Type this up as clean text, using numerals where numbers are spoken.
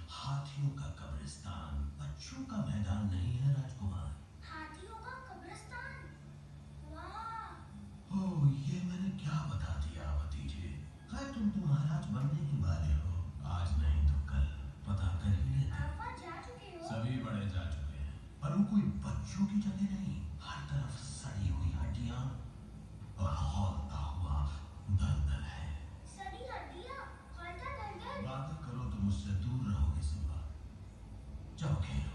हाथियों का कब्रिस्तान बच्चों का मैदान नहीं है राजकुमार। हाथियों का कब्रिस्तान? वाह! ओह, ये मैंने क्या बता दिया भतीजे। खैर तुम तो महाराज बनने ही वाले हो, आज नहीं तो कल। पता कर ही लेते। आप वहाँ जा चुके हो? सभी बड़े जा चुके हैं, पर वो कोई बच्चों की जगह नहीं। हर तरफ सड़ी हुई हड्डियां और खौलता हुआ दलदल है। सड़ी हड्डियाँ, खौलता दलदल। बातें करो तो मुझसे दूर रहोगे सिम्बा। जाओ खेलो।